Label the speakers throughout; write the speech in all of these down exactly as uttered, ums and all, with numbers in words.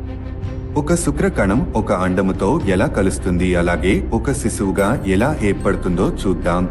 Speaker 1: ఒక శుక్ర కణం ఒక అండముతో ఎలా కలుస్తుంది, అలాగే ఒక శిశువుగా ఎలా ఏర్పడుతుందో చూద్దాం.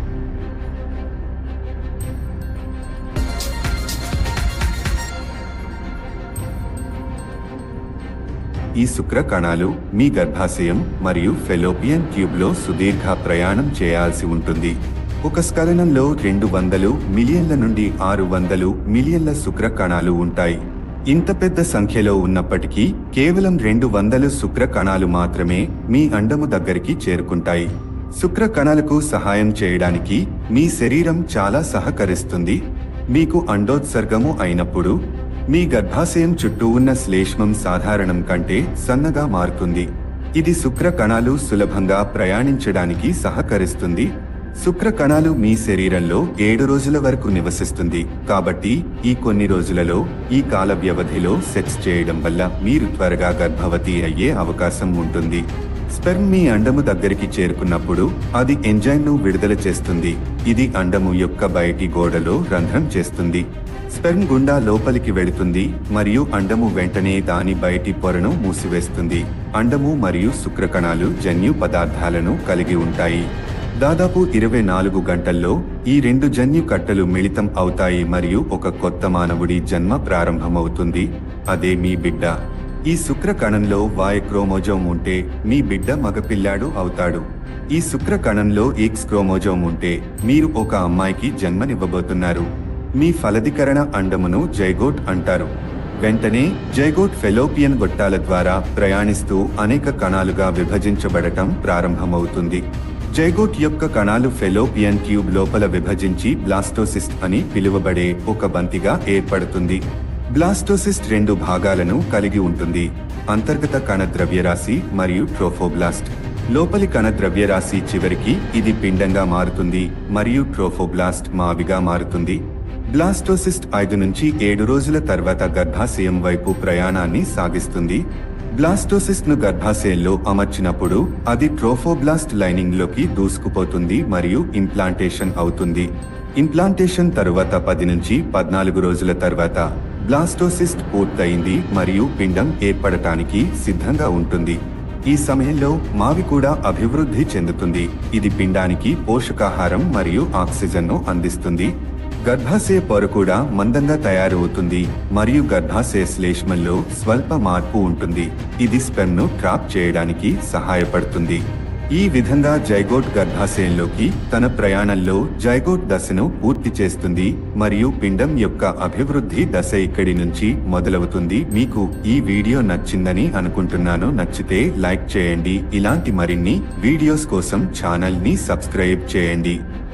Speaker 1: ఈ శుక్ర కణాలు మీ గర్భాశయం మరియు ఫెలోపియన్ ట్యూబ్లో సుదీర్ఘ ప్రయాణం చేయాల్సి ఉంటుంది. ఒక స్ఖలనంలో రెండు వందలు మిలియన్ల నుండి ఆరు వందలు మిలియన్ల శుక్ర కణాలు ఉంటాయి. ఇంత పెద్ద సంఖ్యలో ఉన్నప్పటికీ కేవలం రెండు వందలు శుక్ర కణాలు మాత్రమే మీ అండము దగ్గరికి చేరుకుంటాయి. శుక్ర కణాలకు సహాయం చేయడానికి మీ శరీరం చాలా సహకరిస్తుంది. మీకు అండోత్సర్గము అయినప్పుడు మీ గర్భాశయం చుట్టూ ఉన్న శ్లేష్మం సాధారణం కంటే సన్నగా మారుతుంది. ఇది శుక్ర కణాలు సులభంగా ప్రయాణించడానికి సహకరిస్తుంది. శుక్ర కణాలు మీ శరీరంలో ఏడు రోజుల వరకు నివసిస్తుంది. కాబట్టి ఈ కొన్ని రోజులలో ఈ కాల వ్యవధిలో సెక్స్ చేయడం వల్ల మీరు త్వరగా గర్భవతి అయ్యే అవకాశం ఉంటుంది. స్పెర్మ్ మీ అండము దగ్గరికి చేరుకున్నప్పుడు అది ఎంజైమ్ను విడుదల చేస్తుంది. ఇది అండము యొక్క బయటి గోడలో రంధ్రం చేస్తుంది. స్పెర్మ్ గుండా లోపలికి వెళుతుంది మరియు అండము వెంటనే దాని బయటి పొరను మూసివేస్తుంది. అండము మరియు శుక్రకణాలు జన్యు పదార్థాలను కలిగి ఉంటాయి. దాదాపు ఇరవై నాలుగు గంటల్లో ఈ రెండు జన్యు కట్టలు మిళితం అవుతాయి మరియు ఒక కొత్త మానవుడి జన్మ ప్రారంభమవుతుంది. అదే మీ బిడ్డ. ఈ శుక్ర కణంలో వాయ్ క్రోమోజోమ్ ఉంటే మీ బిడ్డ మగపిల్లాడు అవుతాడు. ఈ శుక్ర కణంలో ఎక్స్ క్రోమోజోమ్ ఉంటే మీరు ఒక అమ్మాయికి జన్మనివ్వబోతున్నారు. మీ ఫలదీకరణ అండమును జైగోట్ అంటారు. వెంటనే జైగోట్ ఫెలోపియన్ గొట్టాల ద్వారా ప్రయాణిస్తూ అనేక కణాలుగా విభజించబడటం ప్రారంభమవుతుంది. జైగోట్ యొక్క కణాలు ఫెలోపియన్ ట్యూబ్ లోపల విభజించి బ్లాస్టోసిస్ట్ అని పిలువబడే ఒక బంతిగా ఏర్పడుతుంది. బ్లాస్టోసిస్ట్ రెండు భాగాలను కలిగి ఉంటుంది: అంతర్గత కణ ద్రవ్యరాశి మరియు ట్రోఫోబ్లాస్ట్. లోపలి కణ ద్రవ్యరాశి చివరికి ఇది పిండంగా మారుతుంది మరియు ట్రోఫోబ్లాస్ట్ మావిగా మారుతుంది. బ్లాస్టోసిస్ట్ ఐదు నుంచి ఏడు రోజుల తర్వాత గర్భాశయం వైపు ప్రయాణాన్ని సాగిస్తుంది. బ్లాస్టోసిస్ట్ ను గర్భాశయంలో అమర్చినప్పుడు అది ట్రోఫోబ్లాస్ట్ లైనింగ్ లోకి దూసుకుపోతుంది మరియు ఇంప్లాంటేషన్ అవుతుంది. ఇంప్లాంటేషన్ తరువాత పది నుంచి పద్నాలుగు రోజుల తర్వాత బ్లాస్టోసిస్ట్ పూర్తయింది మరియు పిండం ఏర్పడటానికి సిద్ధంగా ఉంటుంది. ఈ సమయంలో మావి కూడా అభివృద్ధి చెందుతుంది. ఇది పిండానికి పోషకాహారం మరియు ఆక్సిజన్ను అందిస్తుంది. గర్భాశయ పొర కూడా మందంగా తయారవుతుంది మరియు గర్భాశయ శ్లేష్మంలో స్వల్ప మార్పు ఉంటుంది. ఇది స్పెర్మ్ను ట్రాప్ చేయడానికి సహాయపడుతుంది. ఈ విధంగా జైగోట్ గర్భాశయంలోకి తన ప్రయాణంలో జైగోట్ దశను పూర్తి చేస్తుంది మరియు పిండం యొక్క అభివృద్ధి దశ ఇక్కడి నుంచి మొదలవుతుంది. మీకు ఈ వీడియో నచ్చిందని అనుకుంటున్నాను. నచ్చితే లైక్ చేయండి. ఇలాంటి మరిన్ని వీడియోస్ కోసం ఛానల్ ని సబ్స్క్రైబ్ చేయండి.